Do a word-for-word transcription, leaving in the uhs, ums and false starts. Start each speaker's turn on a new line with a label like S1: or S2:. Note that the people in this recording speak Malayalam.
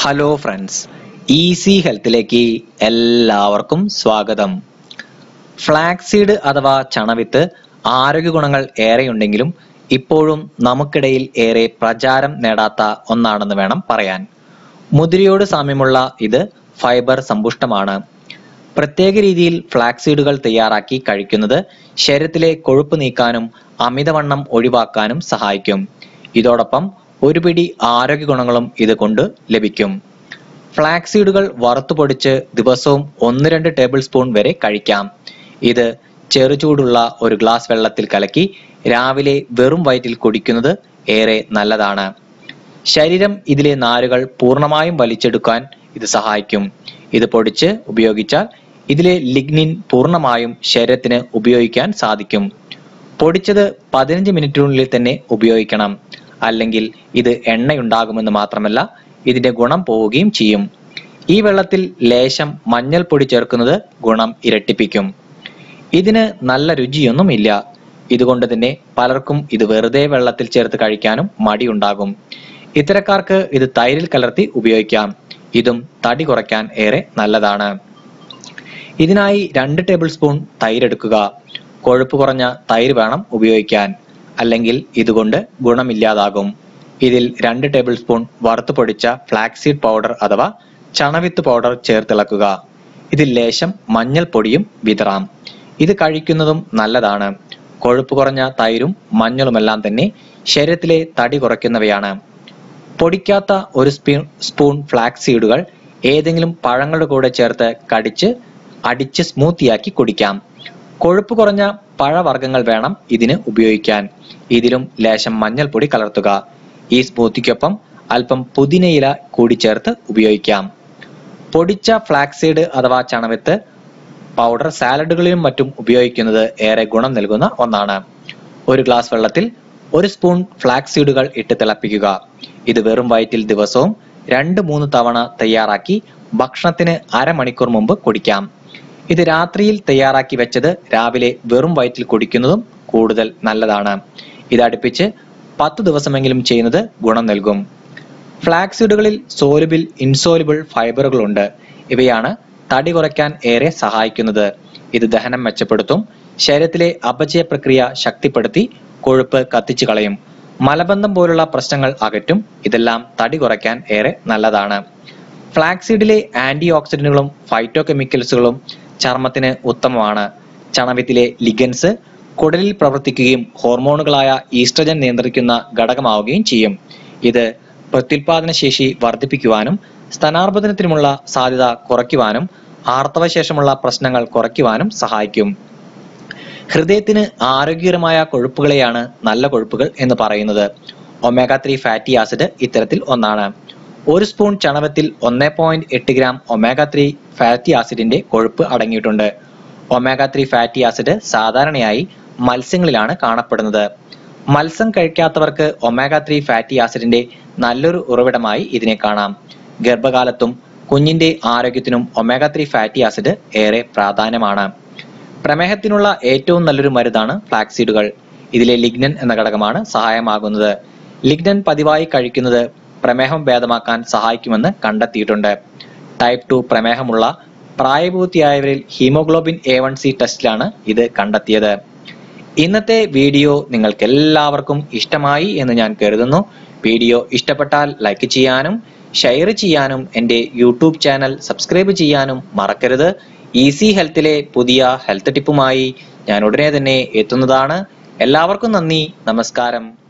S1: ഹലോ ഫ്രണ്ട്സ്, ഈസി ഹെൽത്തിലേക്ക് എല്ലാവർക്കും സ്വാഗതം. ഫ്ലാക്സീഡ് അഥവാ ചണവിത്ത് ആരോഗ്യ ഗുണങ്ങൾ ഏറെയുണ്ടെങ്കിലും ഇപ്പോഴും നമുക്കിടയിൽ ഏറെ പ്രചാരം നേടാത്ത ഒന്നാണെന്ന് വേണം പറയാൻ. മുതിരയോട് സാമ്യമുള്ള ഇത് ഫൈബർ സമ്പുഷ്ടമാണ്. പ്രത്യേക രീതിയിൽ ഫ്ലാക്സീഡുകൾ തയ്യാറാക്കി കഴിക്കുന്നത് ശരീരത്തിലെ കൊഴുപ്പ് നീക്കാനും അമിതവണ്ണം ഒഴിവാക്കാനും സഹായിക്കും. ഇതോടൊപ്പം ഒരു പിടി ആരോഗ്യ ഗുണങ്ങളും ഇത് കൊണ്ട് ലഭിക്കും. ഫ്ലാക്സീഡുകൾ വറുത്തുപൊടിച്ച് ദിവസവും ഒന്ന് രണ്ട് ടേബിൾ സ്പൂൺ വരെ കഴിക്കാം. ഇത് ചെറുചൂടുള്ള ഒരു ഗ്ലാസ് വെള്ളത്തിൽ കലക്കി രാവിലെ വെറും വയറ്റിൽ കുടിക്കുന്നത് ഏറെ നല്ലതാണ്. ശരീരം ഇതിലെ നാരുകൾ പൂർണ്ണമായും വലിച്ചെടുക്കാൻ ഇത് സഹായിക്കും. ഇത് പൊടിച്ച് ഉപയോഗിച്ചാൽ ഇതിലെ ലിഗ്നിൻ പൂർണ്ണമായും ശരീരത്തിന് ഉപയോഗിക്കാൻ സാധിക്കും. പൊടിച്ചത് പതിനഞ്ച് മിനിറ്റിനുള്ളിൽ തന്നെ ഉപയോഗിക്കണം. അല്ലെങ്കിൽ ഇത് എണ്ണയുണ്ടാകുമെന്ന് മാത്രമല്ല, ഇതിന്റെ ഗുണം പോവുകയും ചെയ്യും. ഈ വെള്ളത്തിൽ ലേശം മഞ്ഞൾപ്പൊടി ചേർക്കുന്നത് ഗുണം ഇരട്ടിപ്പിക്കും. ഇതിന് നല്ല രുചിയൊന്നും ഇല്ല. ഇതുകൊണ്ട് തന്നെ പലർക്കും ഇത് വെറുതെ വെള്ളത്തിൽ ചേർത്ത് കഴിക്കാനും മടിയുണ്ടാകും. ഇത്തരക്കാർക്ക് ഇത് തൈരിൽ കലർത്തി ഉപയോഗിക്കാം. ഇതും തടി കുറയ്ക്കാൻ ഏറെ നല്ലതാണ്. ഇതിനായി രണ്ട് ടേബിൾ സ്പൂൺ തൈര് എടുക്കുക. കൊഴുപ്പ് കുറഞ്ഞ തൈര് വേണം ഉപയോഗിക്കാൻ, അല്ലെങ്കിൽ ഇതുകൊണ്ട് ഗുണമില്ലാതാകും. ഇതിൽ രണ്ട് ടേബിൾ സ്പൂൺ വറുത്തു പൊടിച്ച ഫ്ലാക്സീഡ് പൗഡർ അഥവാ ചണവിത്ത് പൗഡർ ചേർത്തിളക്കുക. ഇതിൽ ലേശം മഞ്ഞൾപ്പൊടിയും വിതറാം. ഇത് കഴിക്കുന്നതും നല്ലതാണ്. കൊഴുപ്പ് കുറഞ്ഞ തൈരും മഞ്ഞളുമെല്ലാം തന്നെ ശരീരത്തിലെ തടി കുറയ്ക്കുന്നവയാണ്. പൊടിക്കാത്ത ഒരു സ്പൂൺ ഫ്ലാക്സീഡുകൾ ഏതെങ്കിലും പഴങ്ങളുടെ കൂടെ ചേർത്ത് കടിച്ച് അടിച്ച് സ്മൂത്തിയാക്കി കുടിക്കാം. കൊഴുപ്പ് കുറഞ്ഞ പഴവർഗ്ഗങ്ങൾ വേണം ഇതിന് ഉപയോഗിക്കാൻ. ഇതിലും ലേശം മഞ്ഞൾപ്പൊടി കലർത്തുക. ഈ സ്മൂത്തിക്കൊപ്പം അല്പം പുതിനയില കൂടി ചേർത്ത് ഉപയോഗിക്കാം. പൊടിച്ച ഫ്ലാക്സീഡ് അഥവാ ചണവിത്ത് പൗഡർ സാലഡുകളിലും മറ്റും ഉപയോഗിക്കുന്നത് ഏറെ ഗുണം നൽകുന്ന ഒന്നാണ്. ഒരു ഗ്ലാസ് വെള്ളത്തിൽ ഒരു സ്പൂൺ ഫ്ലാക്സീഡുകൾ ഇട്ട് തിളപ്പിക്കുക. ഇത് വെറും വയറ്റിൽ ദിവസവും രണ്ട് മൂന്ന് തവണ തയ്യാറാക്കി ഭക്ഷണത്തിന് അരമണിക്കൂർ മുമ്പ് കുടിക്കാം. ഇത് രാത്രിയിൽ തയ്യാറാക്കി വെച്ചത് രാവിലെ വെറും വയറ്റിൽ കുടിക്കുന്നതും കൂടുതൽ നല്ലതാണ്. ഇത് അടുപ്പിച്ച് പത്ത് ദിവസമെങ്കിലും ചെയ്യുന്നത് ഗുണം നൽകും. ഫ്ലാക്സീഡുകളിൽ സോലുബിൾ, ഇൻസോലുബിൾ ഫൈബറുകളുണ്ട്. ഇവയാണ് തടി കുറയ്ക്കാൻ ഏറെ സഹായിക്കുന്നത്. ഇത് ദഹനം മെച്ചപ്പെടുത്തും. ശരീരത്തിലെ അപചയ പ്രക്രിയ ശക്തിപ്പെടുത്തി കൊഴുപ്പ് കത്തിച്ചു കളയും. മലബന്ധം പോലുള്ള പ്രശ്നങ്ങൾ അകറ്റും. ഇതെല്ലാം തടി കുറയ്ക്കാൻ ഏറെ നല്ലതാണ്. ഫ്ലാക്സീഡിലെ ആന്റി ഓക്സിഡന്റുകളും ഫൈറ്റോ കെമിക്കൽസുകളും ചർമ്മത്തിന് ഉത്തമമാണ്. ചണവിത്തിലെ ലിഗൻസ് കുടലിൽ പ്രവർത്തിക്കുകയും ഹോർമോണുകളായ ഈസ്ട്രജൻ നിയന്ത്രിക്കുന്ന ഘടകമാവുകയും ചെയ്യും. ഇത് പ്രത്യുൽപാദന ശേഷി വർദ്ധിപ്പിക്കുവാനും സ്തനാർബുദത്തിനുമുള്ള സാധ്യത കുറയ്ക്കുവാനും ആർത്തവശേഷമുള്ള പ്രശ്നങ്ങൾ കുറയ്ക്കുവാനും സഹായിക്കും. ഹൃദയത്തിന് ആരോഗ്യകരമായ കൊഴുപ്പുകളെയാണ് നല്ല കൊഴുപ്പുകൾ എന്ന് പറയുന്നത്. ഒമേഗ ത്രീ ഫാറ്റി ആസിഡ് ഇത്തരത്തിൽ ഒന്നാണ്. ഒരു സ്പൂൺ ചണവത്തിൽ ഒന്ന് പോയിന്റ് എട്ട് ഗ്രാം ഒമേഗ ത്രീ ഫാറ്റി ആസിഡിന്റെ കൊഴുപ്പ് അടങ്ങിയിട്ടുണ്ട്. ഒമേഗ ത്രീ ഫാറ്റി ആസിഡ് സാധാരണയായി മത്സ്യങ്ങളിലാണ് കാണപ്പെടുന്നത്. മത്സ്യം കഴിക്കാത്തവർക്ക് ഒമേഗ ത്രീ ഫാറ്റി ആസിഡിന്റെ നല്ലൊരു ഉറവിടമായി ഇതിനെ കാണാം. ഗർഭകാലത്തും കുഞ്ഞിന്റെ ആരോഗ്യത്തിനും ഒമേഗ ത്രീ ഫാറ്റി ആസിഡ് ഏറെ പ്രാധാന്യമാണ്. പ്രമേഹത്തിനുള്ള ഏറ്റവും നല്ലൊരു മരുന്നാണ് ഫ്ലാക്സീഡുകൾ. ഇതിലെ ലിഗ്നൻ എന്ന ഘടകമാണ് സഹായമാകുന്നത്. ലിഗ്നൻ പതിവായി കഴിക്കുന്നത് പ്രമേഹം ഭേദമാക്കാൻ സഹായിക്കുമെന്ന് കണ്ടെത്തിയിട്ടുണ്ട്. ടൈപ്പ് ടു പ്രമേഹമുള്ള പ്രായപൂർത്തിയായവരിൽ ഹീമോഗ്ലോബിൻ എ വൺ സി ടെസ്റ്റിലാണ് ഇത് കണ്ടെത്തിയത്. ഇന്നത്തെ വീഡിയോ നിങ്ങൾക്ക് എല്ലാവർക്കും ഇഷ്ടമായി എന്ന് ഞാൻ കരുതുന്നു. വീഡിയോ ഇഷ്ടപ്പെട്ടാൽ ലൈക്ക് ചെയ്യാനും ഷെയർ ചെയ്യാനും എൻ്റെ യൂട്യൂബ് ചാനൽ സബ്സ്ക്രൈബ് ചെയ്യാനും മറക്കരുത്. ഈസി ഹെൽത്തിലെ പുതിയ ഹെൽത്ത് ടിപ്പുമായി ഞാൻ ഉടനെ തന്നെ എത്തുന്നതാണ്. എല്ലാവർക്കും നന്ദി, നമസ്കാരം.